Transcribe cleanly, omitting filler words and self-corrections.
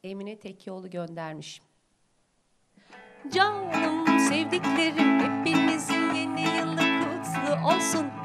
Emine Tekkioğlu göndermiş. Canım sevdiklerim, hepinizin yeni yılı kutlu olsun.